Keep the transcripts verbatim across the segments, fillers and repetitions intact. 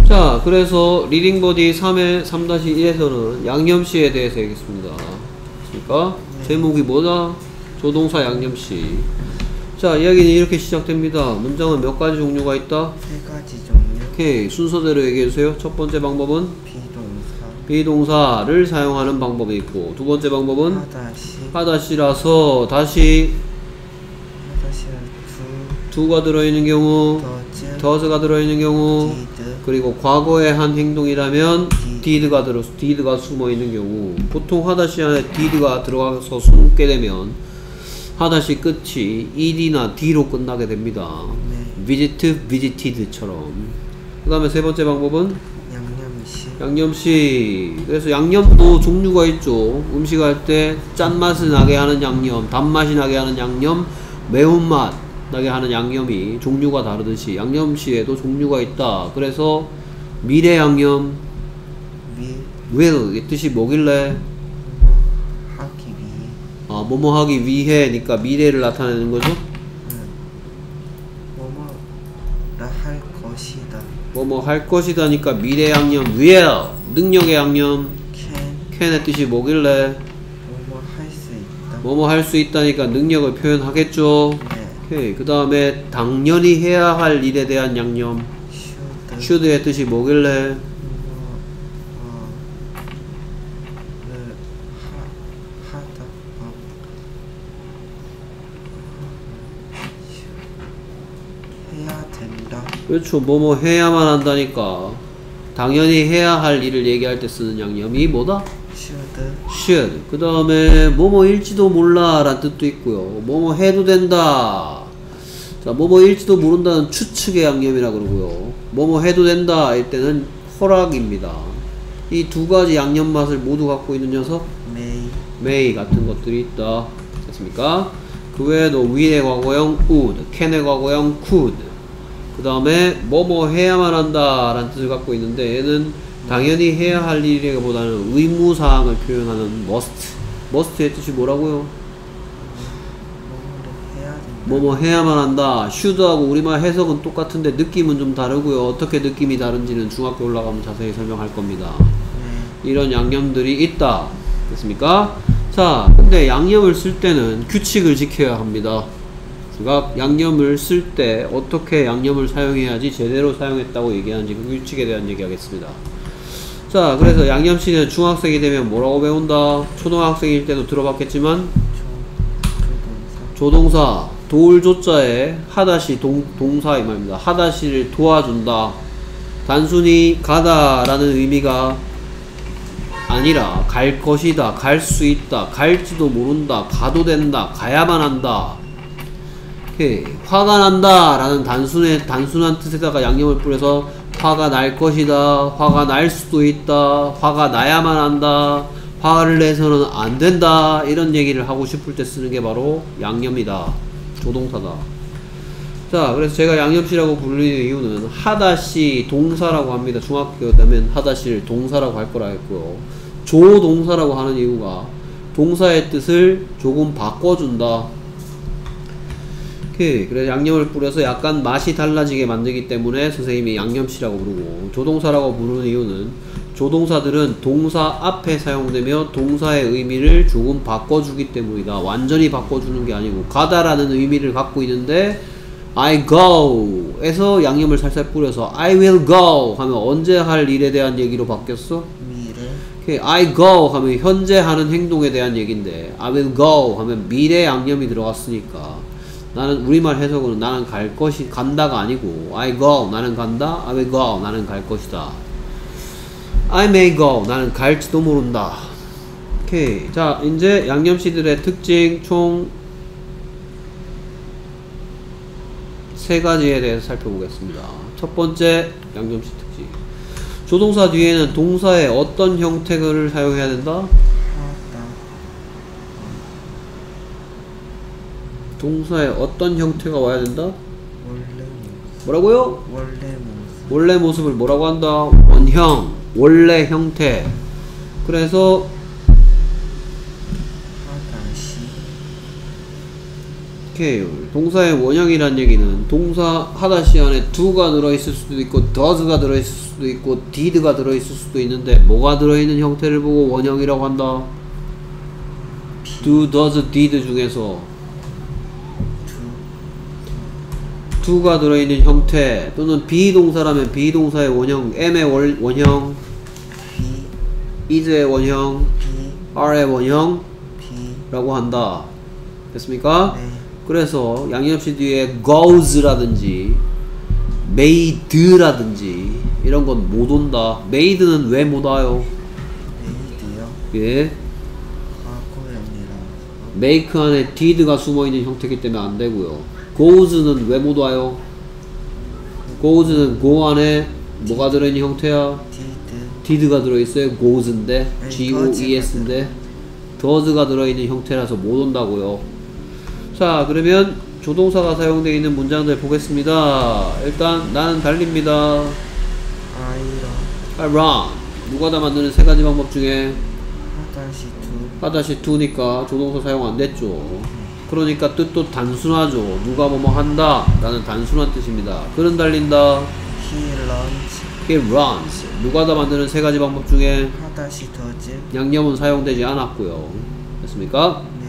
자, 그래서 리딩 버디 삼의 삼 일에서는 양념시에 대해서 얘기했습니다. 그러니까 네. 제목이 뭐다? 조동사 양념시. 자, 이야기는 이렇게 시작됩니다. 문장은 몇 가지 종류가 있다? 세 가지 종류. 오케이, 순서대로 얘기해주세요. 첫 번째 방법은 비동사. 비동사를 사용하는 방법이 있고, 두 번째 방법은 하다시. 하다시라서 다시 하다시는 두. 두가 들어있는 경우, 더즈. 더즈가 들어있는 경우, 디드. 그리고 과거에 한 행동이라면 디드. did가 들어 did가 숨어 있는 경우, 보통 하다시 안에 did가 들어가서 숨게 되면 하다시 끝이 ed나 d로 끝나게 됩니다. 네. visit, visited처럼. 그 다음에 세 번째 방법은 양념시. 양념시. 그래서 양념도 종류가 있죠. 음식 할 때 짠맛이 나게 하는 양념, 단맛이 나게 하는 양념, 매운맛 나게 하는 양념이 종류가 다르듯이 양념시에도 종류가 있다. 그래서 미래 양념 위. will 이 뜻이 뭐길래 뭐 하기 위해. 아, 뭐뭐 하기 위해니까 미래를 나타내는 거죠. 응. 뭐뭐라 할 것이다. 뭐뭐 할 것이다니까 미래 양념 will 능력의 양념 can. can의 뜻이 뭐길래 뭐뭐 할 수 있다. 뭐뭐 할 수 있다니까 능력을 표현하겠죠. 네. 오케이. 그 다음에 당연히 해야 할 일에 대한 양념 should. should의 뜻이 뭐길래 뭐, 어, 를 하, 하다. 어. 해야 된다. 그렇죠. 뭐뭐 해야만 한다니까 당연히 해야 할 일을 얘기할 때 쓰는 양념이 뭐다? should. should. 그 다음에 뭐뭐일지도 몰라 라는 뜻도 있고요. 뭐뭐 해도 된다. 자, 뭐뭐일지도 모른다는 추측의 양념이라 그러고요. 뭐뭐 해도 된다 일 때는 허락입니다. 이 두 가지 양념 맛을 모두 갖고 있는 녀석 may. may 같은 것들이 있다. 됐습니까? 그 외에도 will의 과거형 would, can의 과거형 could, 그 다음에 뭐뭐 해야만 한다 라는 뜻을 갖고 있는데, 얘는 당연히 해야 할 일이라기보다는 의무사항을 표현하는 must. must의 뜻이 뭐라고요? 뭐뭐를 해야 된다. 뭐뭐 해야만 한다. should하고 우리말 해석은 똑같은데 느낌은 좀 다르고요. 어떻게 느낌이 다른지는 중학교 올라가면 자세히 설명할 겁니다. 네. 이런 양념들이 있다. 됐습니까? 자, 근데 양념을 쓸 때는 규칙을 지켜야 합니다. 그러니까 양념을 쓸 때 어떻게 양념을 사용해야지 제대로 사용했다고 얘기하는지 그 규칙에 대한 얘기하겠습니다. 자, 그래서 양념시는 중학생이 되면 뭐라고 배운다? 초등학생일 때도 들어봤겠지만 조동사. 조동사 도울 조자에 하다시 동, 동사 이 말입니다. 하다시를 도와준다. 단순히 가다 라는 의미가 아니라 갈 것이다, 갈 수 있다, 갈지도 모른다, 가도 된다, 가야만 한다. 오케이. 화가 난다 라는 단순의, 단순한 뜻에다가 양념을 뿌려서 화가 날 것이다, 화가 날 수도 있다, 화가 나야만 한다, 화를 내서는 안 된다, 이런 얘기를 하고 싶을 때 쓰는 게 바로 양념이다. 조동사다. 자, 그래서 제가 양념시라고 부르는 이유는 하다시 동사라고 합니다. 중학교 때면 하다시를 동사라고 할 거라 했고요. 조동사라고 하는 이유가 동사의 뜻을 조금 바꿔준다. 오케이. 그래서 양념을 뿌려서 약간 맛이 달라지게 만들기 때문에 선생님이 양념시라고 부르고, 조동사라고 부르는 이유는 조동사들은 동사 앞에 사용되며 동사의 의미를 조금 바꿔주기 때문이다. 완전히 바꿔주는 게 아니고, 가다라는 의미를 갖고 있는데 I go 에서 양념을 살살 뿌려서 I will go 하면 언제 할 일에 대한 얘기로 바뀌었어? 미래. 오케이. I go 하면 현재 하는 행동에 대한 얘기인데 I will go 하면 미래 양념이 들어갔으니까 나는 우리말 해석으로는 나는 갈 것이 간다가 아니고 I go 나는 간다, I will go 나는 갈 것이다. I may go 나는 갈지도 모른다. 오케이. 자, 이제 양념시들의 특징 총 세 가지에 대해서 살펴보겠습니다. 첫 번째 양념시 특징. 조동사 뒤에는 동사의 어떤 형태를 사용해야 된다? 하다. 동사의 어떤 형태가 와야 된다? 원래 모습. 뭐라고요? 원래 모습. 원래 모습을 뭐라고 한다? 원형, 원래 형태. 그래서 하다시. 오케이. 동사의 원형이란 얘기는 동사 하다시 안에 do가 들어있을 수도 있고 does가 들어있을 수도 있고 did가 들어있을 수도 있는데 뭐가 들어있는 형태를 보고 원형이라고 한다. do, does, did 중에서 do가 들어있는 형태 또는 비동사라면 비동사의 원형, am의 월, 원형, B is의 원형, B are의 원형 B 라고 한다. 됐습니까? 네. 그래서 양념시 뒤에 goes라든지 made라든지 이런 건 못 온다. made는 왜 못 와요? 메이드요. 예. 과거형이라 make 안에 did가 숨어있는 형태이기 때문에 안 되고요. goes는 왜 못 와요? goes는 go 안에 뭐가 들어있는 형태야? did did가 들어있어요. goes인데 아니, G-O-E-S인데 does가 들어있는 형태라서 못 온다고요. 자, 그러면 조동사가 사용되어 있는 문장들 보겠습니다. 일단 나는 달립니다. I런 I run. 누가 다 만드는 세 가지 방법 중에 하다시 두 하다시 to니까 조동사 사용 안 됐죠. 그러니까 뜻도 단순하죠. 누가 뭐뭐 한다 라는 단순한 뜻입니다. 그는 달린다. He runs He runs. 누가 다 만드는 세 가지 방법 중에 하다시 does 양념은 사용되지 않았고요. 됐습니까? 네.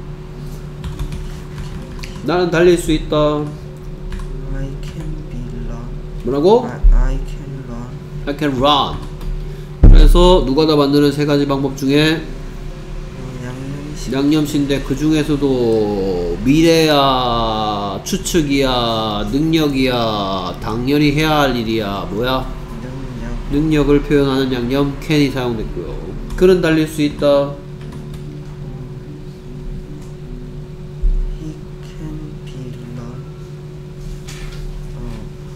나는 달릴 수 있다. I can be run 뭐라고? I, I can run I can run. 그래서 누가 다 만드는 세 가지 방법 중에 어, 양념식 양념시인데 그 중에서도 미래야, 추측이야, 능력이야, 당연히 해야 할 일이야, 뭐야? 능력 능력을 표현하는 양념 can이 사용됐고요. 그는 달릴 수 있다. He can be run 어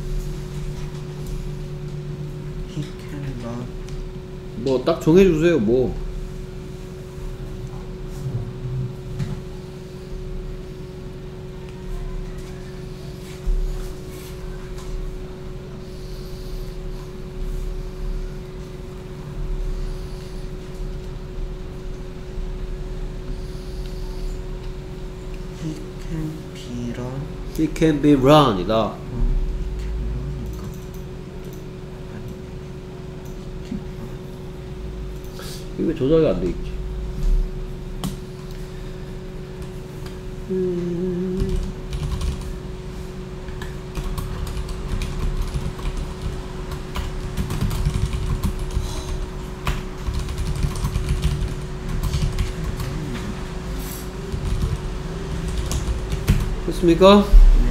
He can run 뭐 딱 정해주세요. 뭐 He can be run It can be run이다. 어 He can run인가 아니 이거 조작이 안 돼 있지. 음. 됐습니까? 네.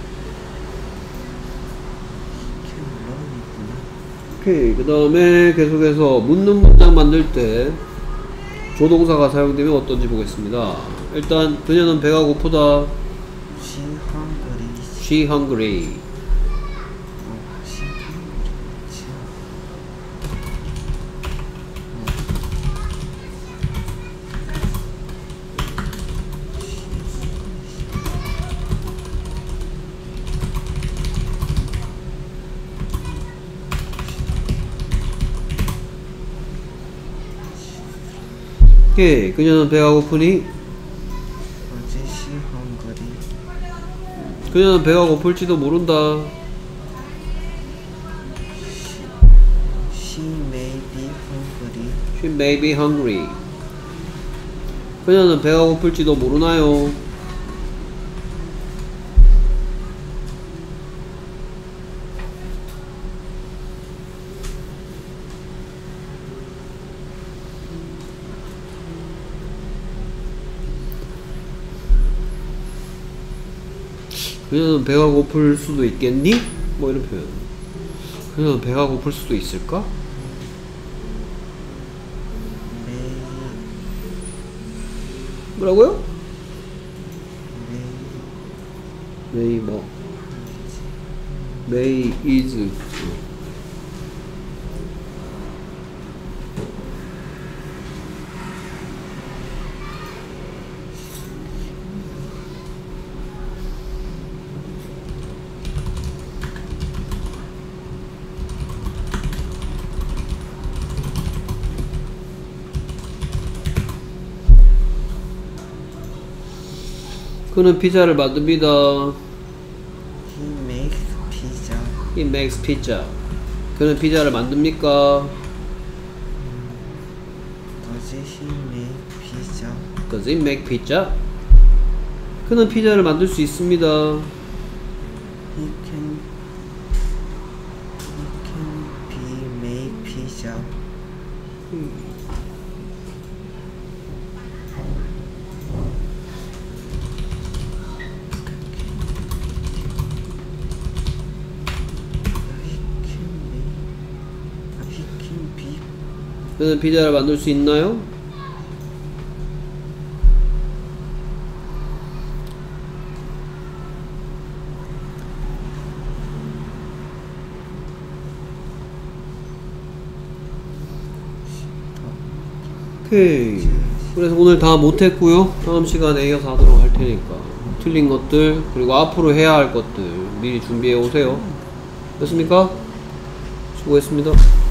He can run이구나 오케이. 그 다음에 계속해서 묻는 문장 만들 때 조동사가 사용되면 어떤지 보겠습니다. 일단 그녀는 배가 고프다. She hungry She hungry. 어 she hungry she 오케이. 그녀는 배가 고프니 어제 she hungry 그녀는 배가 고플지도 모른다. She may be hungry She may be hungry. 그녀는 배가 고플지도 모르나요? 그녀는 배가 고플 수도 있겠니? 뭐 이런 표현. 그녀는 배가 고플 수도 있을까? may 뭐라고요? may may 뭐 may is 그는 피자를 만듭니다. He makes pizza. He makes pizza. 그는 피자를 만듭니까? Does he make pizza? Does he make pizza? 그는 피자를 만들 수 있습니다. He can he can be make pizza. He can make he can be 그는 피자를 만들 수 있나요? 오케이. 그래서 오늘 다 못했고요. 다음 시간에 이어서 하도록 할 테니까 틀린 것들 그리고 앞으로 해야 할 것들 미리 준비해 오세요. 됐습니까? 수고했습니다.